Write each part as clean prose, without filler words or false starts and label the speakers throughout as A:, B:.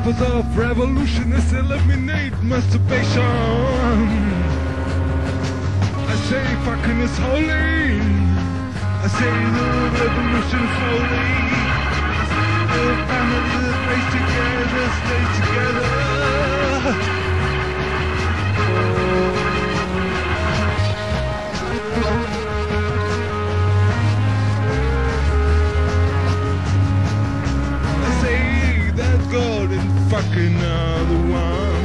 A: purpose of revolution is eliminate masturbation. I say fucking is holy. I say the revolution is holy. The family stays together, stays together. I say that God and fucking other one.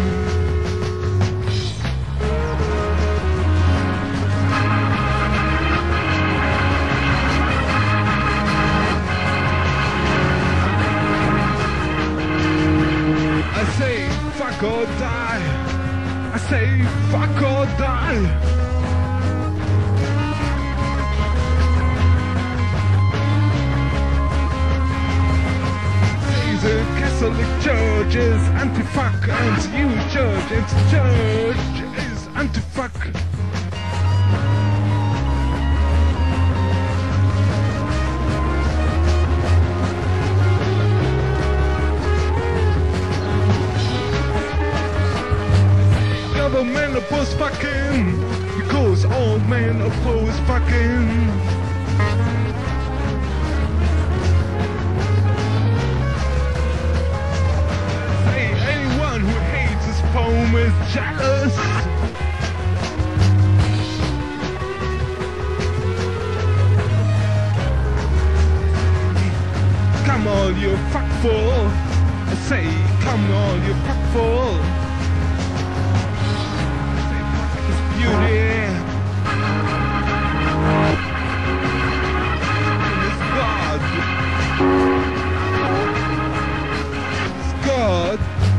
A: I say fuck or die. I say fuck or die. Say the Catholic Church is anti-fuck and you church and the church is anti-fuck. Men oppose fucking because all men oppose fucking. Say anyone who hates this poem is jealous. Come all you fuckful. I say come all you fuckful. Beauty. It's God. It's God.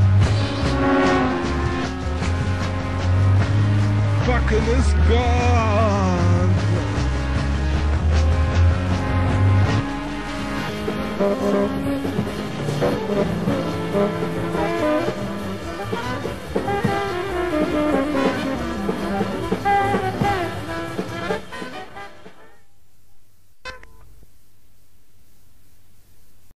A: Fucking is God.